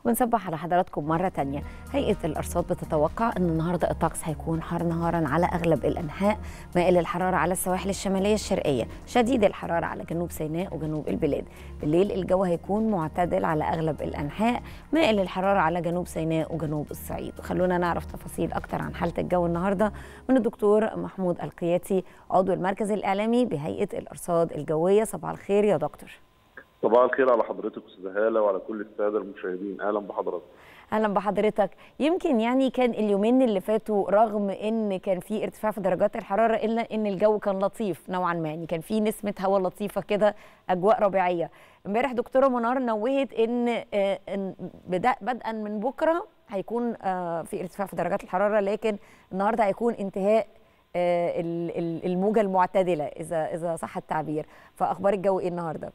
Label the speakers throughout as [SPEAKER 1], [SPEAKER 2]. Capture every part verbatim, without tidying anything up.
[SPEAKER 1] ونصبح على حضراتكم مرة تانية. هيئة الأرصاد بتتوقع أن النهاردة الطقس هيكون حار نهارا على أغلب الأنحاء، مائل الحرارة على السواحل الشمالية الشرقية، شديد الحرارة على جنوب سيناء وجنوب البلاد. بالليل الجو هيكون معتدل على أغلب الأنحاء، مائل الحرارة على جنوب سيناء وجنوب الصعيد. وخلونا نعرف تفاصيل أكتر عن حالة الجو النهاردة من الدكتور محمود القياتي، عضو المركز الإعلامي بهيئة الأرصاد الجوية. صباح الخير يا دكتور.
[SPEAKER 2] صباح الخير على حضرتك استاذه هاله وعلى كل الساده المشاهدين. اهلا بحضرتك.
[SPEAKER 1] اهلا بحضرتك. يمكن يعني كان اليومين اللي فاتوا رغم ان كان في ارتفاع في درجات الحراره الا ان الجو كان لطيف نوعا ما، يعني كان في نسمه هواء لطيفه كده، اجواء ربيعيه. امبارح دكتوره منار نوهت ان بدءا من بكره هيكون في ارتفاع في درجات الحراره، لكن النهارده هيكون انتهاء الموجه المعتدله اذا اذا صح التعبير. فاخبار الجو ايه النهارده؟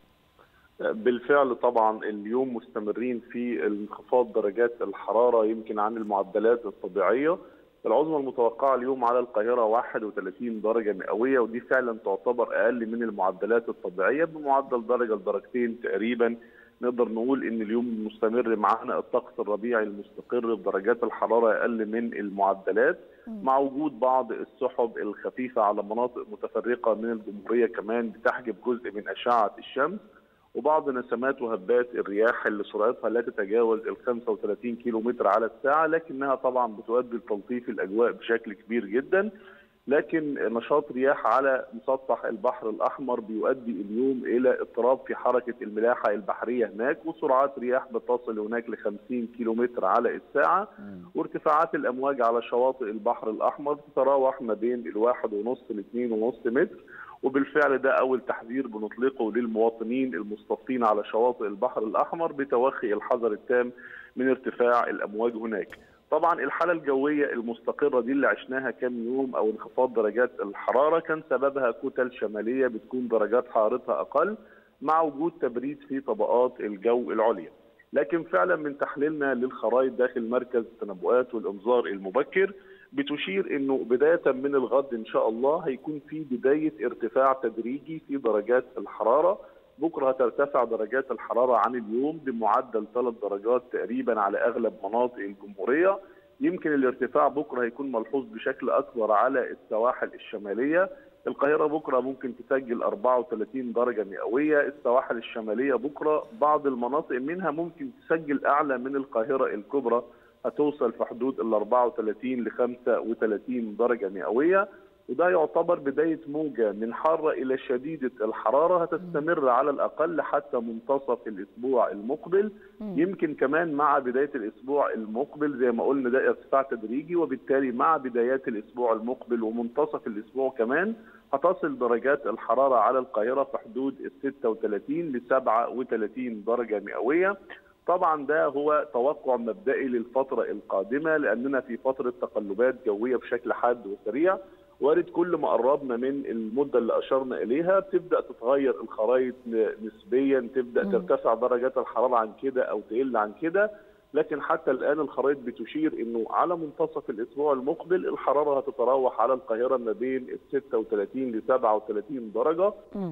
[SPEAKER 2] بالفعل طبعا اليوم مستمرين في انخفاض درجات الحراره يمكن عن المعدلات الطبيعيه. العظمى المتوقعه اليوم على القاهره واحد وثلاثين درجه مئويه، ودي فعلا تعتبر اقل من المعدلات الطبيعيه بمعدل درجه لدرجتين تقريبا. نقدر نقول ان اليوم مستمر معانا الطقس الربيعي المستقر بدرجات الحراره اقل من المعدلات، مع وجود بعض السحب الخفيفه على مناطق متفرقه من الجمهوريه كمان بتحجب جزء من اشعه الشمس، وبعض نسمات وهبات الرياح اللي سرعتها لا تتجاوز ال خمسة وثلاثين كيلو متر على الساعه، لكنها طبعا بتؤدي لتلطيف الاجواء بشكل كبير جدا. لكن نشاط رياح على مسطح البحر الاحمر بيؤدي اليوم الى اضطراب في حركه الملاحه البحريه هناك، وسرعات رياح بتصل هناك ل خمسين كيلو متر على الساعه، وارتفاعات الامواج على شواطئ البحر الاحمر تتراوح ما بين الواحد ونص لاثنين ونص متر. وبالفعل ده أول تحذير بنطلقه للمواطنين المصطفين على شواطئ البحر الأحمر بتوخي الحذر التام من ارتفاع الأمواج هناك. طبعا الحالة الجوية المستقرة دي اللي عشناها كام يوم أو انخفاض درجات الحرارة كان سببها كتل شمالية بتكون درجات حرارتها أقل مع وجود تبريد في طبقات الجو العليا. لكن فعلا من تحليلنا للخرائط داخل مركز التنبؤات والإنذار المبكر بتشير انه بدايه من الغد ان شاء الله هيكون في بدايه ارتفاع تدريجي في درجات الحراره. بكره هترتفع درجات الحراره عن اليوم بمعدل ثلاث درجات تقريبا على اغلب مناطق الجمهوريه. يمكن الارتفاع بكره هيكون ملحوظ بشكل اكبر على السواحل الشماليه. القاهره بكره ممكن تسجل أربعة وثلاثين درجه مئويه، السواحل الشماليه بكره بعض المناطق منها ممكن تسجل اعلى من القاهره الكبرى، هتوصل في حدود ال أربعة وثلاثين ل خمسة وثلاثين درجة مئوية، وده يعتبر بداية موجة من حارة إلى شديدة الحرارة هتستمر على الأقل حتى منتصف الأسبوع المقبل. يمكن كمان مع بداية الأسبوع المقبل زي ما قلنا ده ارتفاع تدريجي، وبالتالي مع بدايات الأسبوع المقبل ومنتصف الأسبوع كمان هتصل درجات الحرارة على القاهرة في حدود ال ستة وثلاثين ل سبعة وثلاثين درجة مئوية. طبعا ده هو توقع مبدئي للفترة القادمة، لأننا في فترة تقلبات جوية بشكل حاد وسريع. وارد كل ما قربنا من المدة اللي أشرنا إليها بتبدأ تتغير الخرائط نسبيا، تبدأ ترتفع درجات الحرارة عن كده أو تقل عن كده. لكن حتى الآن الخرائط بتشير إنه على منتصف الأسبوع المقبل الحرارة هتتراوح على القاهرة ما بين ال ستة وثلاثين ل سبعة وثلاثين درجة.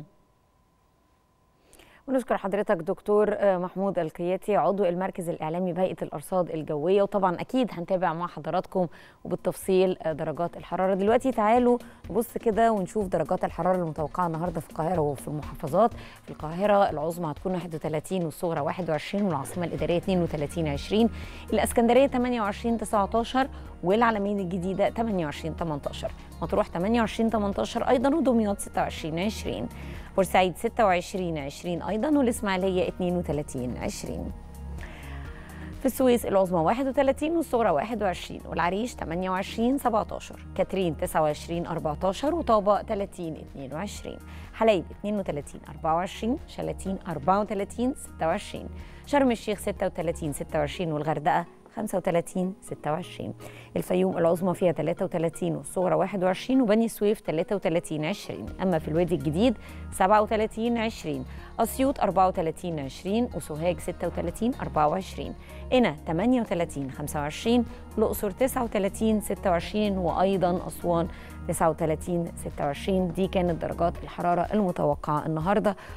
[SPEAKER 1] ونشكر حضرتك دكتور محمود القياتي، عضو المركز الإعلامي بهيئة الأرصاد الجوية. وطبعا أكيد هنتابع مع حضراتكم وبالتفصيل درجات الحرارة. دلوقتي تعالوا نبص كده ونشوف درجات الحرارة المتوقعة النهاردة في القاهرة وفي المحافظات. في القاهرة العظمى هتكون واحد وثلاثين والصغرى واحد وعشرين، والعاصمة الإدارية اثنين وثلاثين عشرين، الإسكندرية ثمانية وعشرين تسعة عشر، والعلمين الجديدة ثمانية وعشرين ثمانية عشر، مطروح ثمانية وعشرين ثمانية عشر أيضا، ودمياط ستة وعشرين عشرين، بورسعيد ستة وعشرين عشرين أيضا، والإسماعيلية اثنين وثلاثين عشرين. في السويس العظمى واحد وثلاثين والصغرى واحد وعشرين، والعريش ثمانية وعشرين سبعة عشر، كاترين تسعة وعشرين أربعة عشر، وطابة ثلاثين اثنين وعشرين، حلايب اثنين وثلاثين أربعة وعشرين، شلاتين أربعة وثلاثين ستة وعشرين، شرم الشيخ ستة وثلاثين ستة وعشرين، والغردقة خمسة وثلاثين ستة وعشرين. الفيوم العظمى فيها ثلاثة وثلاثين والصغرى واحد وعشرين، وبني سويف ثلاثة وثلاثين عشرين. أما في الوادي الجديد سبعة وثلاثين عشرين، أسيوط أربعة وثلاثين عشرين، وسوهاج ستة وثلاثين أربعة وعشرين، قنا ثمانية وثلاثين خمسة وعشرين، الأقصر تسعة وثلاثين ستة وعشرين، وأيضا أسوان تسعة وثلاثين ستة وعشرين. دي كانت درجات الحرارة المتوقعة النهارده.